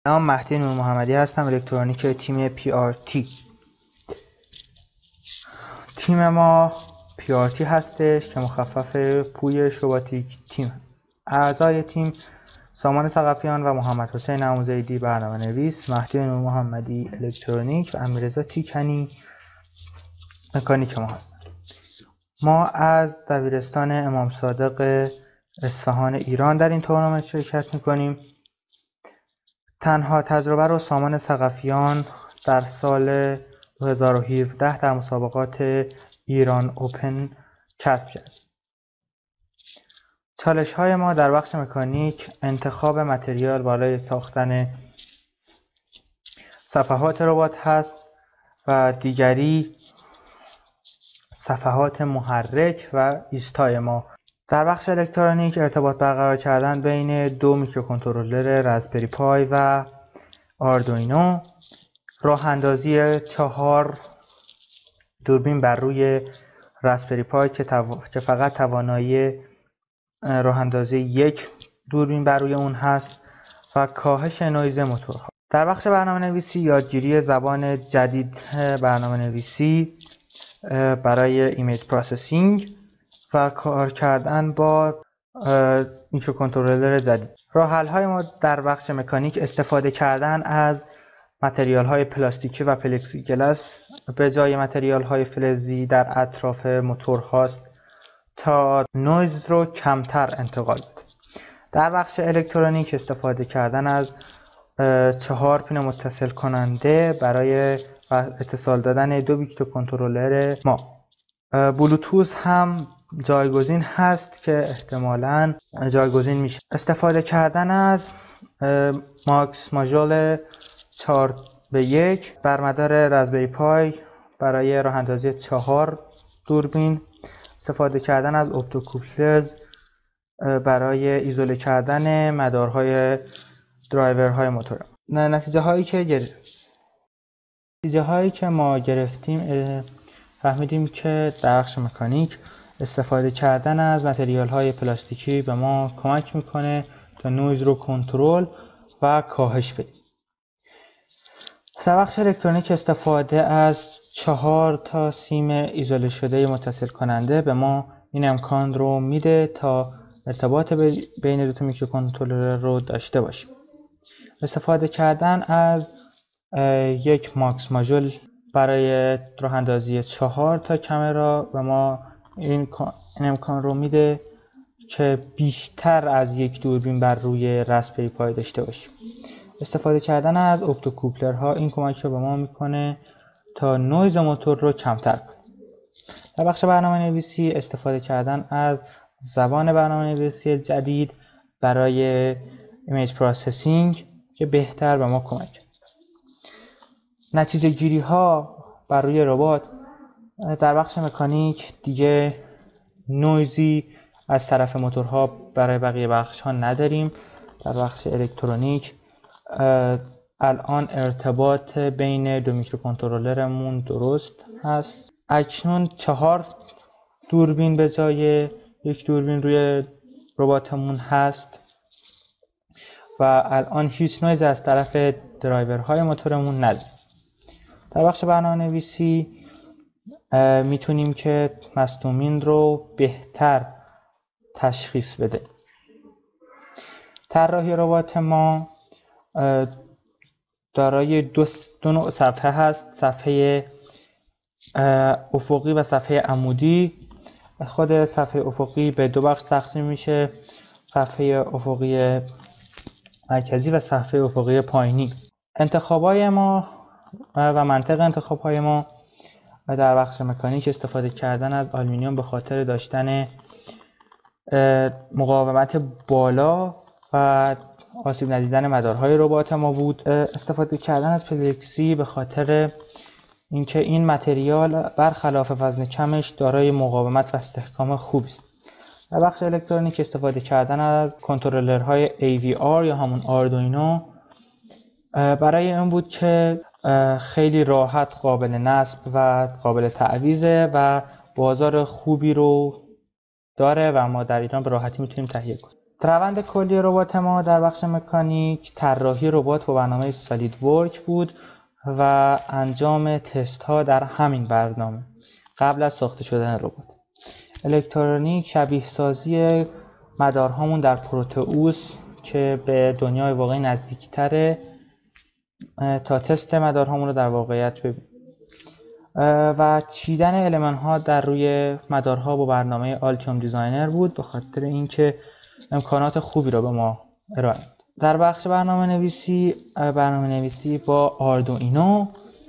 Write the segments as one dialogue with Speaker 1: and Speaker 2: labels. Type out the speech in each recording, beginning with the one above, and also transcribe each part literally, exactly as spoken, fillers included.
Speaker 1: نام مهدی نور محمدی هستم، الکترونیک تیم پی آر تی. تیم ما پی آر تی هستش که مخفف پویش رباتیک تیم. اعضای تیم سامان ثقفیان و محمد حسین عموزیدی برنامه نویس، مهدی نور محمدی الکترونیک و امیررضا تیکنی مکانیک ما هستند. ما از دبیرستان امام صادق اصفهان ایران در این تورنمنت شرکت میکنیم. تنها تجربه رو سامان ثقفیان در سال دو هزار و هفده در مسابقات ایران اوپن کسب کرد. چالش های ما در بخش مکانیک انتخاب متریال برای ساختن صفحات ربات هست و دیگری صفحات محرک و ایستای ما. در بخش الکترونیک ارتباط برقرار کردن بین دو میکروکنترلر راسپبری پای و آردوینو، راه اندازی چهار دوربین بر روی راسپبری پای که, تو... که فقط توانایی راه اندازی یک دوربین بر روی اون هست و کاهش نویز موتورها. در بخش برنامه نویسی یادگیری زبان جدید برنامه نویسی برای ایمیج پروسسینگ و کار کردن با میکروکنترلر جدید. راه حل های ما در بخش مکانیک استفاده کردن از متریال های پلاستیکی و پلکسیگلاس به جای متریال های فلزی در اطراف موتور هاست تا نویز رو کمتر انتقال بده. در بخش الکترونیک استفاده کردن از چهار پین متصل کننده برای اتصال دادن دو میکروکنترلر ما. بلوتوث هم جایگزین هست که احتمالاً جایگزین میشه. استفاده کردن از ماکس ماژول چهار به یک بر مدار راسپبری پای برای راه اندازی چهار دوربین. استفاده کردن از اپتوکوپلرز برای ایزوله کردن مدارهای درایورهای موتور. نتیجه هایی که گرفتیم نتیجه هایی که ما گرفتیم فهمیدیم که در بخش مکانیک استفاده کردن از متریال های پلاستیکی به ما کمک میکنه تا نویز رو کنترل و کاهش بدیم. در بخش الکترونیک استفاده از چهار تا سیم ایزوله شده متصل کننده به ما این امکان رو میده تا ارتباط بین دو تا میکروکنترلر رو داشته باشیم. استفاده کردن از یک ماکس ماژول برای راه اندازی چهار تا کامera به ما این امکان رو میده که بیشتر از یک دوربین بر روی راسپبری پای داشته باشیم. استفاده کردن از اپتوکوپلرها این کمک رو به ما میکنه تا نویز موتور رو کمتر کنیم. در بخش برنامه نویسی استفاده کردن از زبان برنامه نویسی جدید برای ایمیج پروسسینگ که بهتر به ما کمک کنه. نتیجه گیری ها بر روی ربات در بخش مکانیک دیگه نویزی از طرف موتورها برای بقیه بخش ها نداریم. در بخش الکترونیک الان ارتباط بین دو میکروکنترلرمون درست هست. اکنون چهار دوربین به جای یک دوربین روی رباتمون هست و الان هیچ نویز از طرف درایورهای موتورمون نداریم. در بخش برنامه نویسی میتونیم که مصدومین رو بهتر تشخیص بده. طراحی ربات ما دارای دو, دو نوع صفحه هست، صفحه افقی و صفحه عمودی. خود صفحه افقی به دو بخش تقسیم میشه، صفحه افقی مرکزی و صفحه افقی پایینی. انتخابای ما و منطق انتخابهای ما در بخش مکانیک استفاده کردن از آلومینیوم به خاطر داشتن مقاومت بالا و آسیب ندیدن مدارهای ربات ما بود. استفاده کردن از پلکسی به خاطر اینکه این متریال برخلاف وزن کمش دارای مقاومت و استحکام خوبی است. در بخش الکترونیک استفاده کردن از کنترلرهای ای وی آر یا همون آردوینو برای این بود که خیلی راحت قابل نصب و قابل تعویضه و بازار خوبی رو داره و ما در ایران به راحتی میتونیم تهیه کنیم. روند کلی ربات ما در بخش مکانیک طراحی ربات با برنامه سالید ورک بود و انجام تست ها در همین برنامه قبل از ساخته شدن ربات. الکترونیک شبیه سازی مدارهامون در پروتئوس که به دنیای واقعی نزدیکتره تا تست مدارهامون رو در واقعیت ببینیم و چیدن المان ها در روی مدارها با برنامه آلتیوم دیزاینر بود به خاطر اینکه امکانات خوبی را به ما ارائه داد. در بخش برنامه نویسی برنامه نویسی با آردوئینو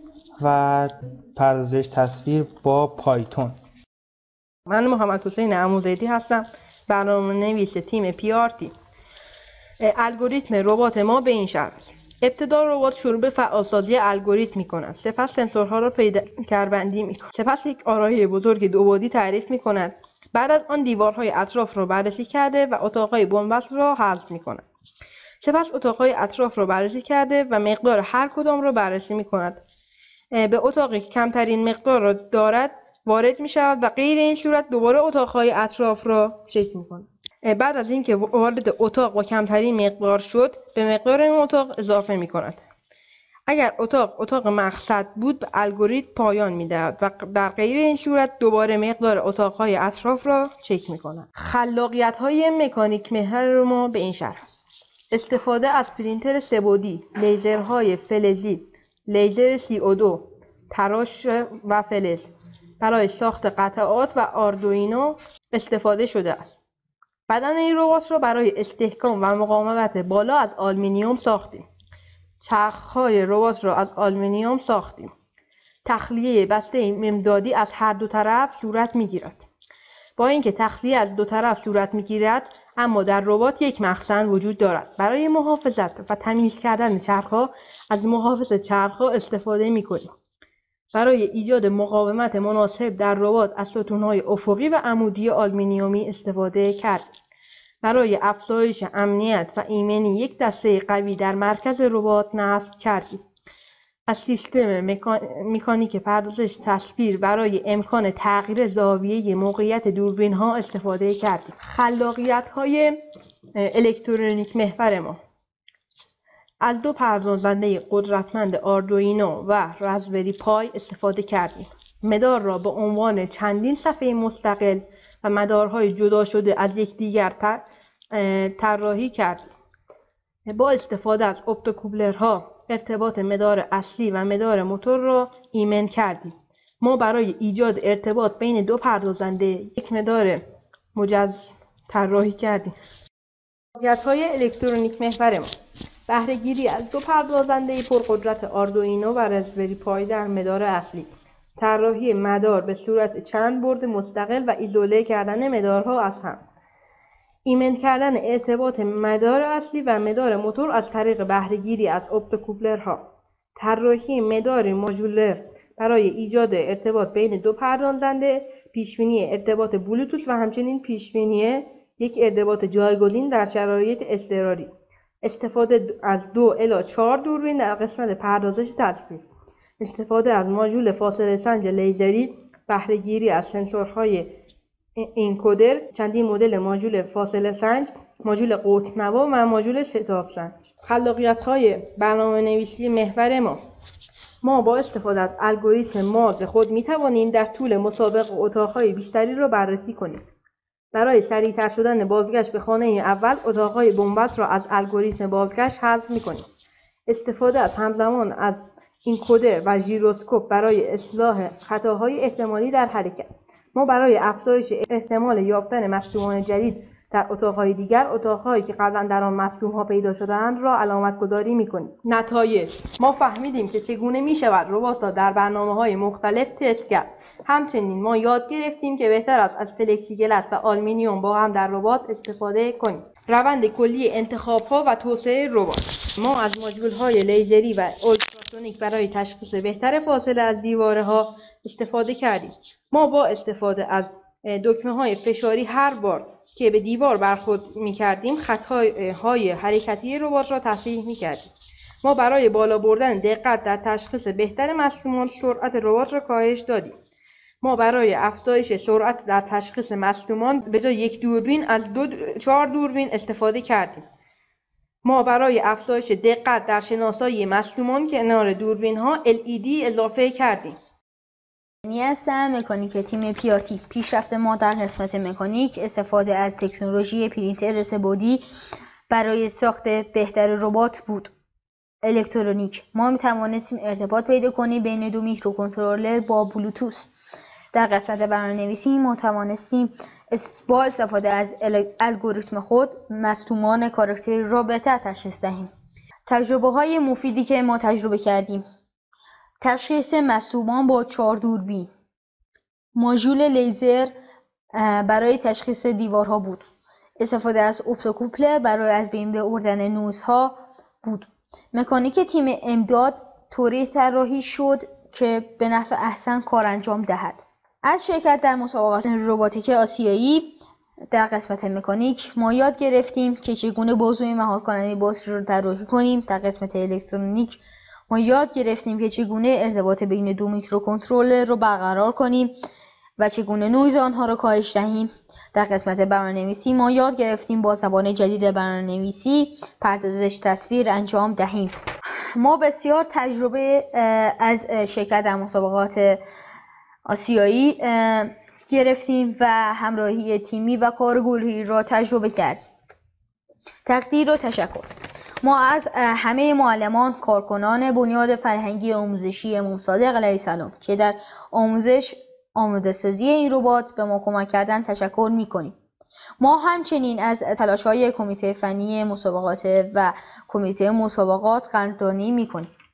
Speaker 1: و پردازش تصویر با پایتون.
Speaker 2: من محمد حسین عموزیدی هستم، برنامه نویس تیم پی آر تی. الگوریتم ربات ما به این شکل است. ابتدا ربات شروع به فعالسازی الگوریتم می‌کند، سپس سنسورها را پیکربندی می‌کند، سپس یک آرایه بزرگ دوبعدی تعریف می‌کند. بعد از آن دیوارهای اطراف را بررسی کرده و اتاقهای بنبست را حذف می‌کند. سپس اتاقهای اطراف را بررسی کرده و مقدار هر کدام را بررسی می‌کند. به اتاقی که کمترین مقدار را دارد وارد می‌شود و غیر این صورت دوباره اتاقهای اطراف را چک می‌کند. بعد از اینکه وارد اتاق با کمترین مقدار شد به مقدار این اتاق اضافه می کند. اگر اتاق اتاق مقصد بود به الگوریتم پایان می دهد و در غیر این صورت دوباره مقدار اتاقهای اطراف را چک می کند. خلاقیت های مکانیک محور ما به این شرح است: استفاده از پرینتر سه‌بعدی، لیزرهای فلزی، لیزر سی او دو، تراش و فلز برای ساخت قطعات و آردوئینو استفاده شده است. بدن این ربات را برای استحکام و مقاومت بالا از آلومینیوم ساختیم. چرخ‌های ربات را از آلومینیوم ساختیم. تخلیه بسته امدادی از هر دو طرف صورت می‌گیرد. با اینکه تخلیه از دو طرف صورت می‌گیرد، اما در ربات یک مخزن وجود دارد. برای محافظت و تمیز کردن چرخ‌ها از محافظ چرخ‌ها استفاده می‌کنیم. برای ایجاد مقاومت مناسب در ربات از ستون‌های افقی و عمودی آلومینیومی استفاده کردیم. برای افزایش امنیت و ایمنی یک دسته قوی در مرکز ربات نصب کردیم. از سیستم مکانیک پردازش تصویر برای امکان تغییر زاویه موقعیت دوربین‌ها استفاده کردیم. خلاقیت‌های الکترونیک محور ما: از دو پردازنده قدرتمند آردوئینو و رازبری پای استفاده کردیم. مدار را به عنوان چندین صفحه مستقل و مدارهای جدا شده از یکدیگر طراحی کردیم. با استفاده از اپتوکوپلرها ارتباط مدار اصلی و مدار موتور را ایمن کردیم. ما برای ایجاد ارتباط بین دو پردازنده یک مدار مجزا طراحی کردیم. خلاقیت‌های الکترونیک محور ما: بهره‌گیری از دو پردازنده پرقدرت آردوئینو و رازبری پای در مدار اصلی. طراحی مدار به صورت چند برد مستقل و ایزوله کردن مدارها از هم. ایمن کردن ارتباط مدار اصلی و مدار موتور از طریق بهره‌گیری از اپتوکوپلرها. طراحی مدار ماژولر برای ایجاد ارتباط بین دو پردازنده، پیشبینی ارتباط بلوتوث و همچنین پیشبینی یک ارتباط جایگزین در شرایط اضطراری. استفاده از دو الی چهار دوربین در قسمت پردازش تصویر. استفاده از ماژول فاصله سنج لیزری، بهره‌گیری از سنسورهای انکودر، چندین مدل ماژول فاصله سنج، ماژول قطب‌نما و ماژول ستاب سنج. خلاقیت‌های برنامه‌نویسی محور ما: ما با استفاده از الگوریتم ماز خود می‌توانیم در طول مسابقه اتاق‌های بیشتری را بررسی کنیم. برای سریع‌تر شدن بازگشت به خانه اول، اتاق‌های بنبست را از الگوریتم بازگشت حذف می‌کنیم. استفاده از همزمان از انکودر و ژیروسکوپ برای اصلاح خطاهای احتمالی در حرکت. ما برای افزایش احتمال یافتن مصدومان جدید در اتاق‌های دیگر، اتاق‌هایی که قبلا در آن مصدوم‌ها پیدا شده‌اند را علامت گذاری می‌کنیم. نتایج: ما فهمیدیم که چگونه می‌شود ربات را در برنامه‌های مختلف تست کرد. همچنین ما یاد گرفتیم که بهتر است از پلکسیگلاس و آلومینیوم با هم در ربات استفاده کنیم. روند کلی انتخاب‌ها و توسعه ربات: ما از ماژول‌های لیزری و اولتراسونیک برای تشخیص بهتر فاصله از دیوارها استفاده کردیم. ما با استفاده از دکمه‌های فشاری هر بار که به دیوار برخورد می‌کردیم خطاهای حرکتی ربات را تصحیح می‌کردیم. ما برای بالا بردن دقت در تشخیص بهتر مصدومان سرعت ربات را کاهش دادیم. ما برای افزایش سرعت در تشخیص مصدومان به جای یک دوربین از دو چهار دوربین استفاده کردیم. ما برای افزایش دقت در شناسایی مصدومان کنار دوربین ها ال ای دی اضافه کردیم.
Speaker 3: هستم مکانیک تیم پی آر تی. پیشرفت ما در قسمت مکانیک استفاده از تکنولوژی پرینتر سه‌بعدی برای ساخت بهتر ربات بود. الکترونیک، ما می توانستیم ارتباط پیدا کنیم بین دو میکروکنترلر با بلوتوث. در قسمت برنامه‌نویسی ما توانستیم با استفاده از الگوریتم خود مصدومان کاراکتری را بهتر تشخیص دهیم. تجربه های مفیدی که ما تجربه کردیم: تشخیص مصدومان با چهار دوربین، ماژول لیزر برای تشخیص دیوارها بود، استفاده از اپتوکوپلر برای از بین بردن نوزها بود. مکانیک تیم امداد طوری طراحی شد که به نفع احسن کار انجام دهد. از شرکت در مسابقات رباتیک آسیایی در قسمت مکانیک ما یاد گرفتیم که چگونه بازوی مهار کننده باتری را طراحی کنیم. در قسمت الکترونیک ما یاد گرفتیم که چگونه ارتباط بین دو میکروکنترلر را برقرار کنیم و چگونه نویز آنها را کاهش دهیم. در قسمت برنامه‌نویسی ما یاد گرفتیم با زبان جدید برنامه‌نویسی پردازش تصویر انجام دهیم. ما بسیار تجربه از شرکت در مسابقات آسیایی گرفتیم و همراهی تیمی و کار گروهی را تجربه کردیم. تقدیر و تشکر. ما از همه معلمان، کارکنان بنیاد فرهنگی آموزشی امام صادق علیه السلام که در آموزش آماده سازی این ربات به ما کمک کردن تشکر می‌کنیم. ما همچنین از تلاش‌های کمیته فنی مسابقات و کمیته مسابقات قدردانی می‌کنیم.